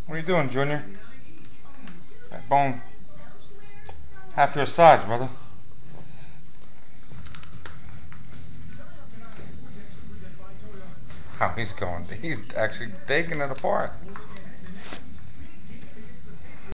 What are you doing, Junior? That bone half your size, brother. How he's going. He's actually taking it apart.